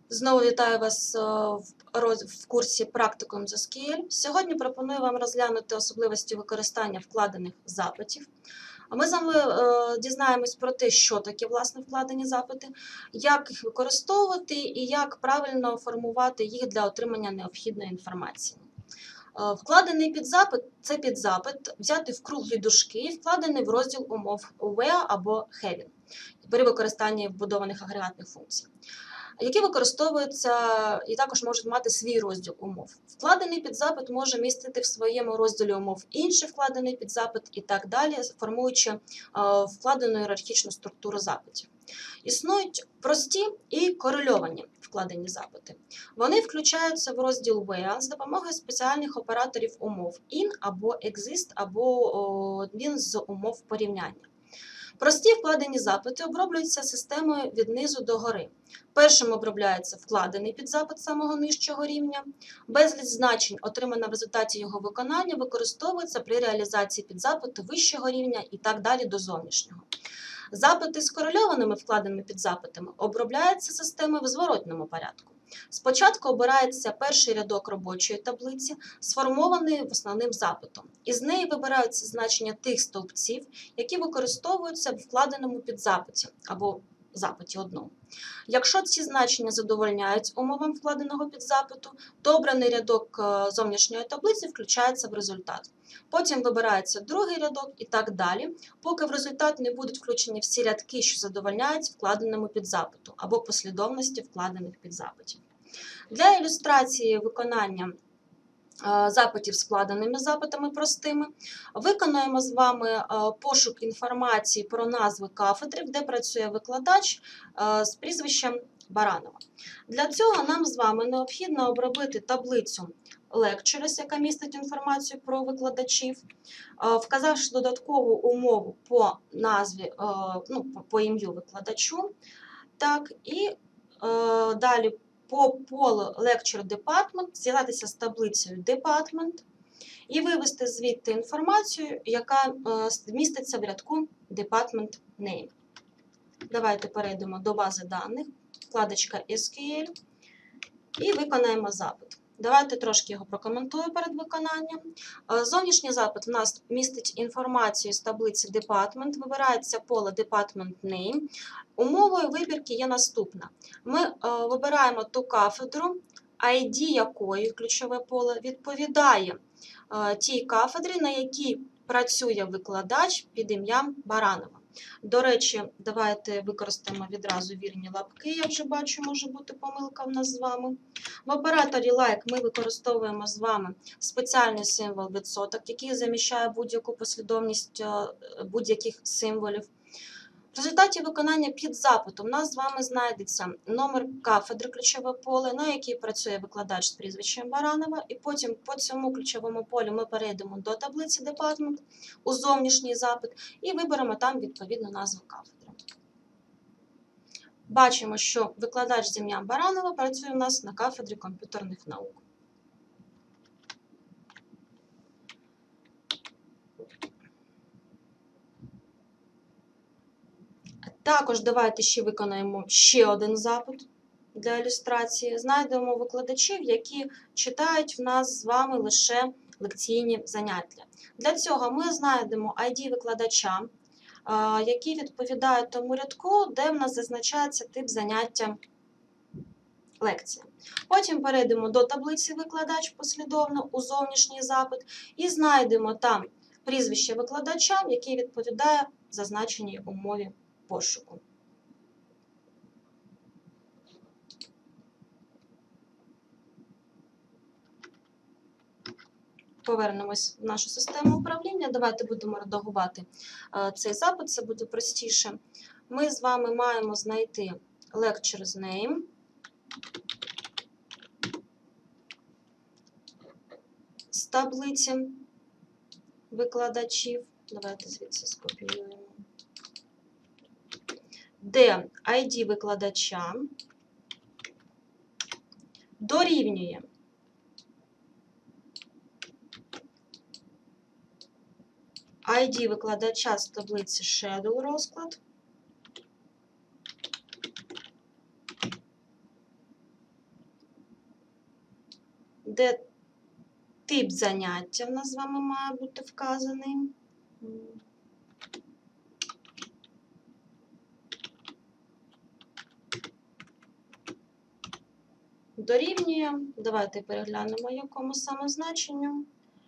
Знову вітаю вас в курсі «Практикум з SQL». Сьогодні пропоную вам розглянути особливості використання вкладених запитів. Ми з вами дізнаємось про те, що таке власне вкладені запити, як їх використовувати і як правильно формувати їх для отримання необхідної інформації. Вкладений підзапит – це підзапит, взятий в круглі дужки і вкладений в розділ умов where або having при використанні вбудованих агрегатних функцій, які використовуються і також можуть мати свій розділ умов. Вкладений підзапит може містити в своєму розділі умов інший вкладений підзапит і так далі, формуючи вкладену ієрархічну структуру запитів. Існують прості і корельовані вкладені запити. Вони включаються в розділ where з допомогою спеціальних операторів умов in або exist, або він з умов порівняння. Прості вкладені запити оброблюються системою від низу до гори. Першим обробляється вкладений підзапит самого нижчого рівня. Безліч значень, отримана в результаті його виконання, використовується при реалізації підзапиту вищого рівня і так далі до зовнішнього. Запити з корельованими вкладеними підзапитами обробляються системою в зворотному порядку. Спочатку обирається перший рядок робочої таблиці, сформований основним запитом. Із неї вибираються значення тих стовпців, які використовуються в вкладеному підзапиті або запиті одному. Якщо ці значення задовольняють умовам вкладеного підзапиту, то обраний рядок зовнішньої таблиці включається в результат. Потім вибирається другий рядок і так далі, поки в результат не будуть включені всі рядки, що задовольняють вкладеному підзапиту або послідовності вкладених підзапитів. Для ілюстрації виконання запитів з вкладеними запитами простими виконуємо з вами пошук інформації про назви кафедри, де працює викладач з прізвищем Баранова. Для цього нам з вами необхідно обробити таблицю Lectures, яка містить інформацію про викладачів, вказавши додаткову умову по назві, по ім'ю викладачу, так, і далі по полу Lecture Department з'єднатися з таблицею Department і вивести звідти інформацію, яка міститься в рядку Department Name. Давайте перейдемо до бази даних, вкладочка SQL, і виконаємо запит. Давайте трошки його прокоментую перед виконанням. Зовнішній запит у нас містить інформацію з таблиці Department, вибирається поле Department Name. Умовою вибірки є наступна. Ми вибираємо ту кафедру, ID якої, ключове поле, відповідає тій кафедрі, на якій працює викладач під ім'ям Баранова. До речі, давайте використаємо відразу вірні лапки, я вже бачу, може бути помилка в нас з вами. В операторі like ми використовуємо з вами спеціальний символ відсоток, який заміщає будь-яку послідовність будь-яких символів. В результаті виконання підзапиту у нас з вами знайдеться номер кафедри, ключове поле, на якій працює викладач з прізвищем Баранова, і потім по цьому ключовому полю ми перейдемо до таблиці Department у зовнішній запит і виберемо там відповідну назву кафедри. Бачимо, що викладач з ім'ям Баранова працює у нас на кафедрі комп'ютерних наук. Також давайте ще виконаємо ще один запит для ілюстрації. Знайдемо викладачів, які читають в нас з вами лише лекційні заняття. Для цього ми знайдемо ID викладача, який відповідає тому рядку, де в нас зазначається тип заняття лекція. Потім перейдемо до таблиці викладач послідовно у зовнішній запит і знайдемо там прізвище викладача, який відповідає зазначеній умові пошуку. Повернемось в нашу систему управління. Давайте будемо редагувати цей запит, це буде простіше. Ми з вами маємо знайти Lectures Name, з таблиці викладачів. Давайте звідси скопіюємо. Де ID викладача дорівнює ID викладача з таблиці Schedule розклад де тип заняття в нас з вами має бути вказаний. Дорівнює. Давайте переглянемо, якому саме значенню.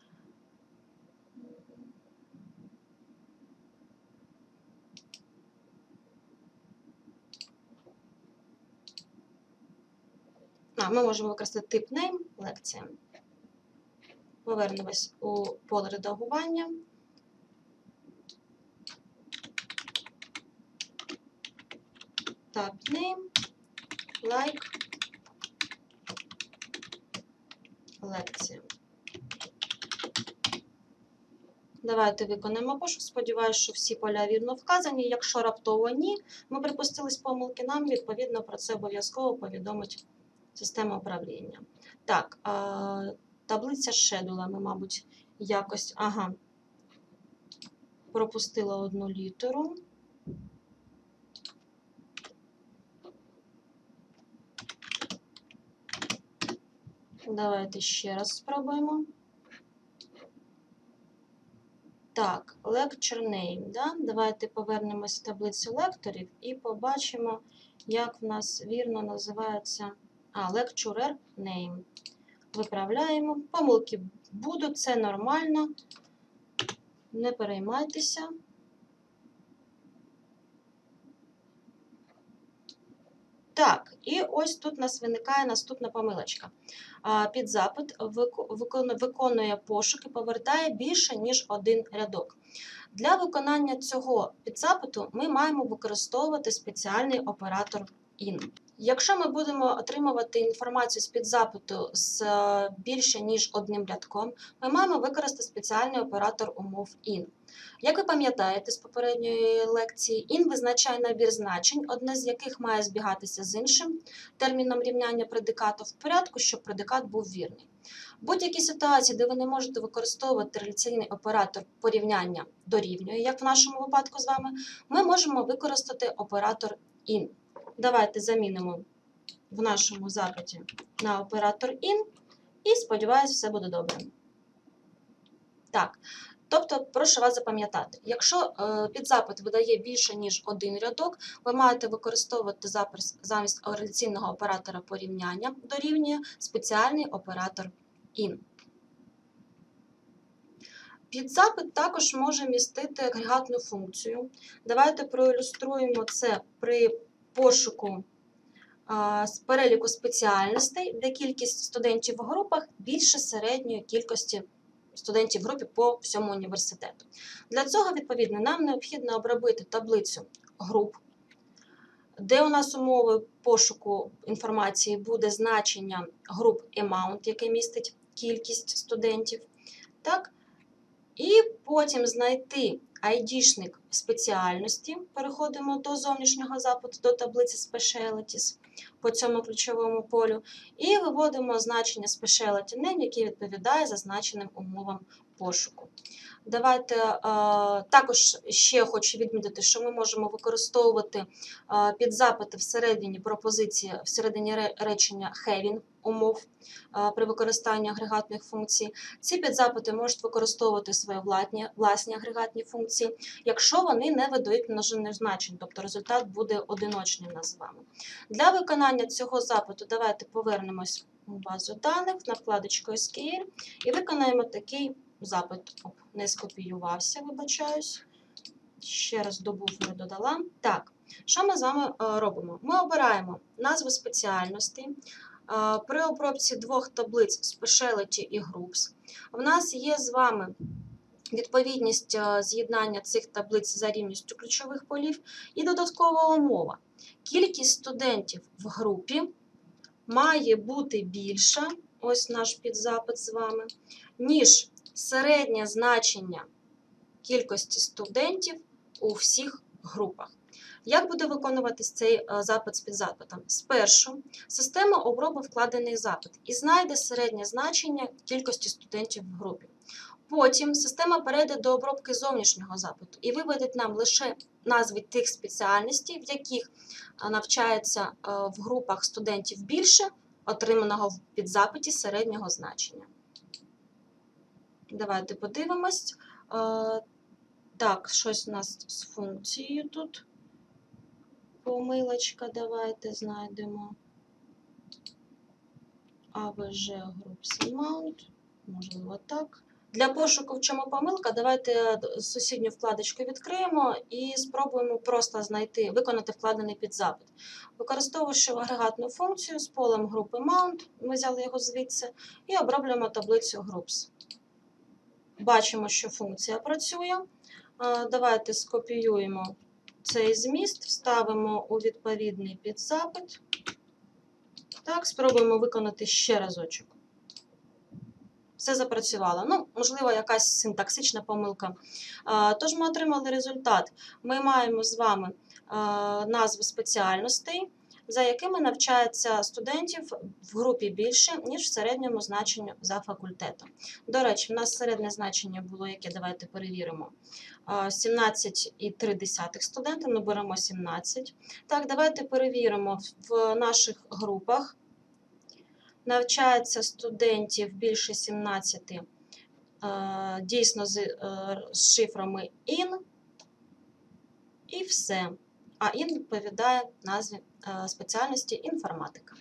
Ми можемо використати тип name, лекція. Повернемось у поле редагування. Tab name, like, лекція. Давайте виконаємо пошук. Сподіваюся, що всі поля вірно вказані. Якщо раптово ні, ми припустились помилки, нам відповідно про це обов'язково повідомить система управління. Так, таблиця шедула ми, мабуть, якось, пропустила одну літеру. Давайте ще раз спробуємо. Так, lecture name, да? Давайте повернемось в таблицю лекторів і побачимо, як в нас вірно називається lecturer name. Виправляємо. Помилки будуть, це нормально. Не переймайтеся. Так, і ось тут у нас виникає наступна помилочка. Підзапит виконує пошук і повертає більше, ніж один рядок. Для виконання цього підзапиту ми маємо використовувати спеціальний оператор IN. Якщо ми будемо отримувати інформацію з підзапиту з більше, ніж одним рядком, ми маємо використати спеціальний оператор умов IN. Як ви пам'ятаєте з попередньої лекції, IN визначає набір значень, одне з яких має збігатися з іншим терміном рівняння предикату в порядку, щоб предикат був вірний. В будь-якій ситуації, де ви не можете використовувати реляційний оператор порівняння дорівнює, як в нашому випадку з вами, ми можемо використати оператор IN. Давайте замінимо в нашому запиті на оператор IN і, сподіваюся, все буде добре. Так, тобто, прошу вас запам'ятати, якщо підзапит видає більше, ніж один рядок, ви маєте використовувати замість реляційного оператора порівняння дорівнює спеціальний оператор IN. Підзапит також може містити агрегатну функцію. Давайте проілюструємо це при пошуку з переліку спеціальностей, де кількість студентів в групах більше середньої кількості студентів в групі по всьому університету. Для цього, відповідно, нам необхідно обробити таблицю груп, де у нас умовою пошуку інформації буде значення груп amount, яке містить кількість студентів. Так? І потім знайти ID-шник спеціальності, переходимо до зовнішнього запиту, до таблиці Specialities по цьому ключовому полю, і виводимо значення Specialty Name, яке відповідає зазначеним умовам пошуку. Давайте також ще хочу відмітити, що ми можемо використовувати підзапити всередині пропозиції, всередині речення having умов при використанні агрегатних функцій. Ці підзапити можуть використовувати свої власні агрегатні функції, якщо вони не видають множинних значень, тобто результат буде одиночним з вами. Для виконання цього запиту давайте повернемось у базу даних на вкладочку SQL і виконаємо такий запит. Не скопіювався, вибачаюсь. Ще раз до буферу додала. Так, що ми з вами робимо? Ми обираємо назву спеціальності. При обробці двох таблиць Specialty і Groups в нас є з вами відповідність з'єднання цих таблиць за рівністю ключових полів і додаткова умова. Кількість студентів в групі має бути більша, ось наш підзапит з вами, ніж середнє значення кількості студентів у всіх групах. Як буде виконуватись цей запит з підзапитом? Спершу система обробить вкладений запит і знайде середнє значення кількості студентів в групі. Потім система перейде до обробки зовнішнього запиту і виведе нам лише назви тих спеціальностей, в яких навчається в групах студентів більше, отриманого в підзапиті середнього значення. Давайте подивимось. Так, щось у нас з функцією тут. Помилочка, давайте знайдемо. AVG Groups Amount, можливо так. Для пошуку, в чому помилка, давайте сусідню вкладочку відкриємо і спробуємо просто виконати вкладений підзапит. Використовуючи агрегатну функцію з полем групи Amount, ми взяли його звідси, і оброблюємо таблицю Groups. Бачимо, що функція працює. Давайте скопіюємо цей зміст, вставимо у відповідний підзапит. Так, спробуємо виконати ще разочок. Все запрацювало. Ну, можливо, якась синтаксична помилка. Тож ми отримали результат. Ми маємо з вами назву спеціальностей, за якими навчається студентів в групі більше, ніж в середньому значенню за факультетом. До речі, в нас середнє значення було яке, давайте перевіримо. 17,3 студента, ми беремо 17. Так, давайте перевіримо в наших групах. Навчається студентів більше 17, дійсно з шифрами IN, і все. А IN відповідає назві спеціальності інформатика.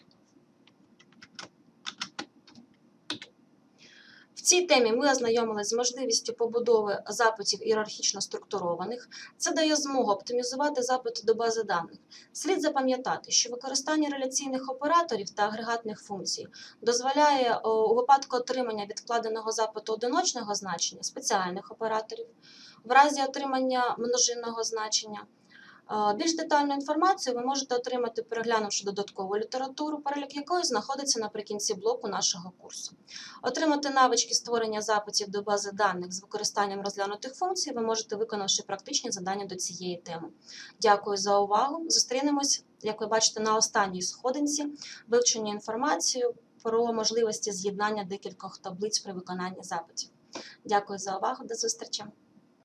В цій темі ми ознайомилися з можливістю побудови запитів ієрархічно структурованих. Це дає змогу оптимізувати запити до бази даних. Слід запам'ятати, що використання реляційних операторів та агрегатних функцій дозволяє у випадку отримання від вкладеного запиту одиночного значення спеціальних операторів, в разі отримання множинного значення. Більш детальну інформацію ви можете отримати, переглянувши додаткову літературу, перелік якої знаходиться наприкінці блоку нашого курсу. Отримати навички створення запитів до бази даних з використанням розглянутих функцій ви можете, виконавши практичні завдання до цієї теми. Дякую за увагу. Зустрінемось, як ви бачите, на останній сходинці вивчення інформації про можливості з'єднання декількох таблиць при виконанні запитів. Дякую за увагу. До зустрічі.